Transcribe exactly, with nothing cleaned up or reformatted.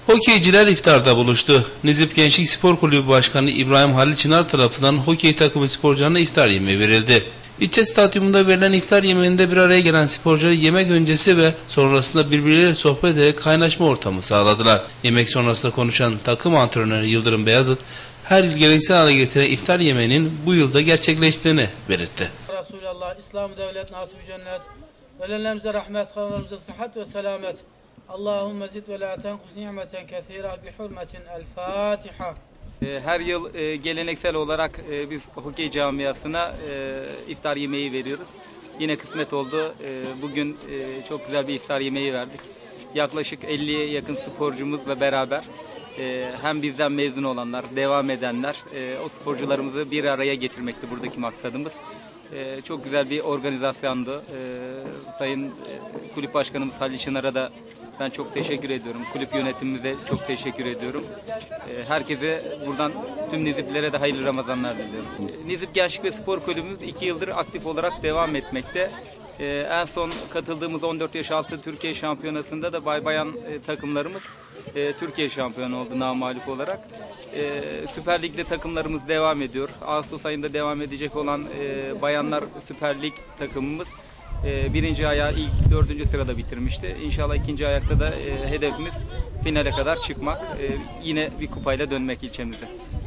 Hokeyciler iftarda buluştu. Nizip Gençlik Spor Kulübü Başkanı İbrahim Halil Çınar tarafından hokey takımı sporcularına iftar yemeği verildi. İlçe stadyumunda verilen iftar yemeğinde bir araya gelen sporcular yemek öncesi ve sonrasında birbirleriyle sohbet ederek kaynaşma ortamı sağladılar. Yemek sonrasında konuşan takım antrenörü Yıldırım Beyazıt, her yıl geleneksel hale getiren iftar yemeğinin bu yılda gerçekleştiğini belirtti. Resulallah, İslam devlet, nasip cennet, ölenlerimize rahmet, kalanlarımıza sıhhat ve selamet. Allahümme zid ve la tenkus ni'meten kethira bi hurmetin el Fatiha. Her yıl geleneksel olarak biz hokey camiasına iftar yemeği veriyoruz. Yine kısmet oldu. Bugün çok güzel bir iftar yemeği verdik. Yaklaşık elliye yakın sporcumuzla beraber hem bizden mezun olanlar, devam edenler, o sporcularımızı bir araya getirmekti buradaki maksadımız. Çok güzel bir organizasyondu. Sayın Kulüp Başkanımız Halil Çınar'a da ben çok teşekkür ediyorum. Kulüp yönetimimize çok teşekkür ediyorum. Herkese buradan tüm Niziplilere de hayırlı Ramazanlar diliyorum. Nizip Gençlik ve Spor Kulübümüz iki yıldır aktif olarak devam etmekte. En son katıldığımız on dört yaş altı Türkiye Şampiyonası'nda da bay bayan takımlarımız Türkiye şampiyonu oldu namağlup olarak. Süper Lig'de takımlarımız devam ediyor. Ağustos ayında devam edecek olan Bayanlar Süper Lig takımımız birinci ayağı ilk dördüncü sırada bitirmişti. İnşallah ikinci ayakta da hedefimiz finale kadar çıkmak. Yine bir kupayla dönmek ilçemize.